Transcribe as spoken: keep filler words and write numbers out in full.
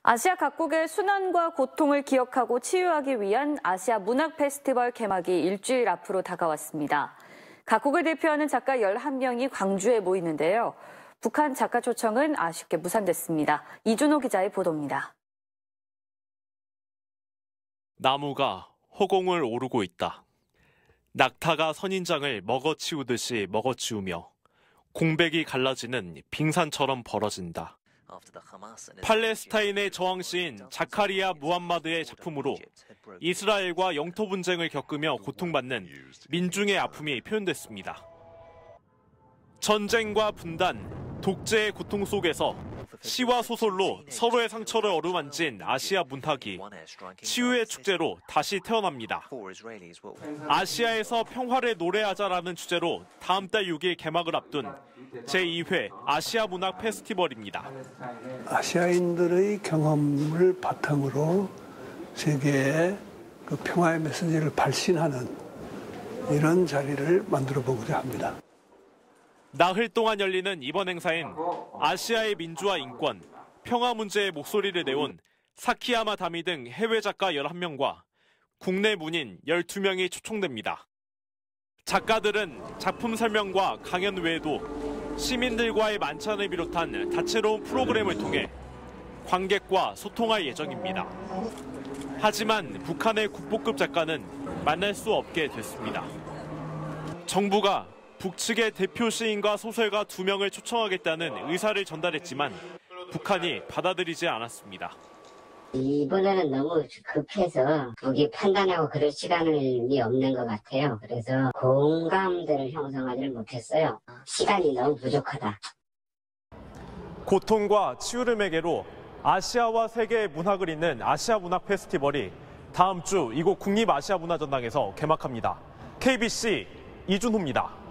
아시아 각국의 순환과 고통을 기억하고 치유하기 위한 아시아 문학 페스티벌 개막이 일주일 앞으로 다가왔습니다. 각국을 대표하는 작가 열한 명이 광주에 모이는데요. 북한 작가 초청은 아쉽게 무산됐습니다. 이준호 기자의 보도입니다. 나무가 허공을 오르고 있다. 낙타가 선인장을 먹어치우듯이 먹어치우며 공백이 갈라지는 빙산처럼 벌어진다. 팔레스타인의 저항시인 자카리아 무함마드의 작품으로 이스라엘과 영토 분쟁을 겪으며 고통받는 민중의 아픔이 표현됐습니다. 전쟁과 분단, 독재의 고통 속에서 시와 소설로 서로의 상처를 어루만진 아시아 문학이 치유의 축제로 다시 태어납니다. 아시아에서 평화를 노래하자라는 주제로 다음 달 육 일 개막을 앞둔 제이 회 아시아 문학 페스티벌입니다. 아시아인들의 경험을 바탕으로 세계에 그 평화의 메시지를 발신하는 이런 자리를 만들어 보고자 합니다. 나흘 동안 열리는 이번 행사엔 아시아의 민주화 인권, 평화 문제의 목소리를 내온 사키야마 다미 등 해외 작가 열한 명과 국내 문인 열두 명이 초청됩니다. 작가들은 작품 설명과 강연 외에도 시민들과의 만찬을 비롯한 다채로운 프로그램을 통해 관객과 소통할 예정입니다. 하지만 북한의 국보급 작가는 만날 수 없게 됐습니다. 정부가 북측의 대표 시인과 소설가 두 명을 초청하겠다는 의사를 전달했지만 북한이 받아들이지 않았습니다. 이번에는 너무 급해서 북이 판단하고 그럴 시간이 없는 것 같아요. 그래서 공감대를 형성하지를 못했어요. 시간이 너무 부족하다. 고통과 치유를 매개로 아시아와 세계의 문학을 잇는 아시아 문학 페스티벌이 다음 주 이곳 국립아시아문화전당에서 개막합니다. 케이비씨 이준호입니다.